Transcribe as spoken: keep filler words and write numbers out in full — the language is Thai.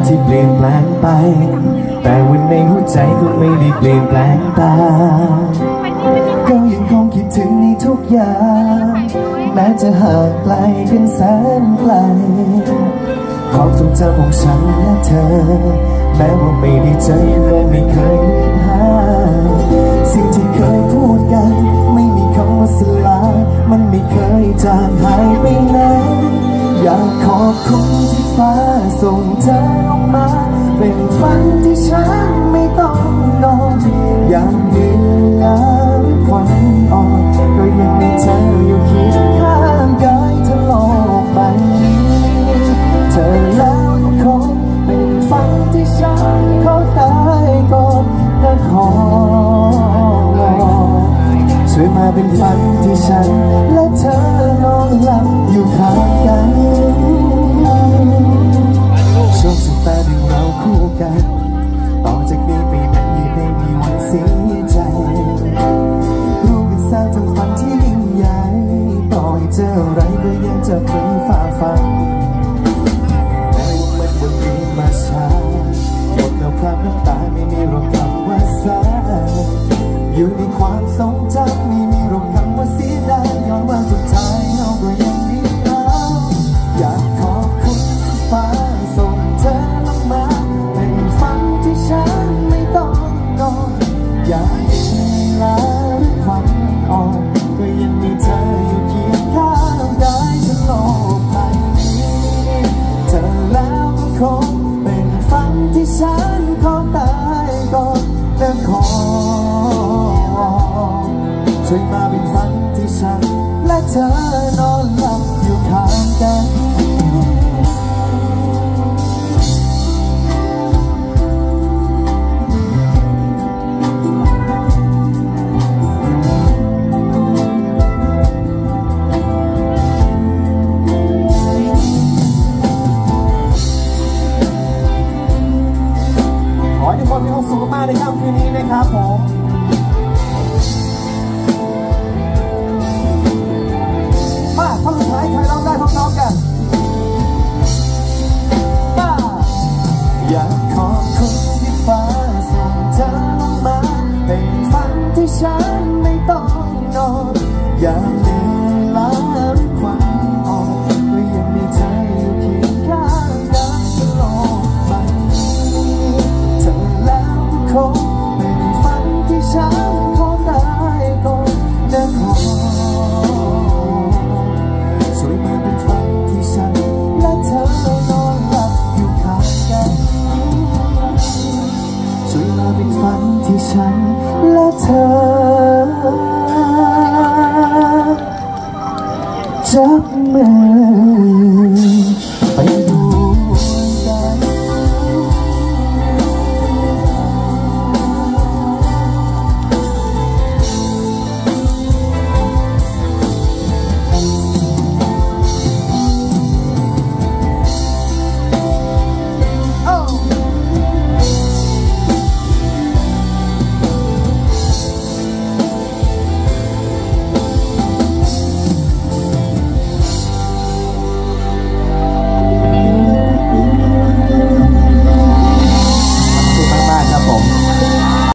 ที่เปลี่ยนแปลงไปแต่วันในหัวใจก็ไม่ได้เปลี่ยนแปลงตามก็ยังคงคิดถึงในทุกอย่างแม้จะห่างไกลกันแสนไกลความทรงจำของฉันและเธอแม้ว่าไม่ได้เจอก็ไม่เคยเลือนหายสิ่งที่เคยพูดกันไม่มีคำว่าสลายมันไม่เคยจางหายไปไหนอยากขอบคุณที่ฟ้าส่งเธอลงมาเป็นฝันที่ฉันไม่ต้องนอนอย่างเหนื่อยล้าควันอ่อนก็ยังมีเธออยู่เคียงข้างกายเธอโลกใบนี้เธอแล้วก็คงเป็นฝันที่ฉันขอตายก่อนและขอช่วยมาเป็นฝันที่ฉันและเธอนอนหลับอยู่ข้างกันช่วงสุดตาดึงเราคู่กันต่อจากนี้ไปไหนไม่มีวันเสียใจรู้กันซะทั้งฝันที่ยิ่งใหญ่ต่อให้เจออะไรก็ยังจะไม่ฝ่าฟันแม้ว่ามันจะมีมาช้าหมดแล้วครับน้ำตาไม่มีรอยคำว่าสายอยู่ในความทรงจำไม่มีรอยคำว่าเสียดายย้อนว่าสุดท้ายเราก็ยังมีเราอยากขอบคุณที่ฟ้าส่งเธอลงมาเป็นฝันที่ฉันไม่ต้องนอนอยากเห็นลาควันอ่อนก็ยังมีเธออยู่เคียงข้างกายฉันโลกใบนี้เธอแล้วก็คงเป็นฝันที่ฉันขอตายก่อนและขอช่วยมาเป็นฝันที่ฉันและเธอนอนหลับอยู่ข้างกันขอให้ทุกคนมีความสุขมากในค่ำคืนนี้นะครับผม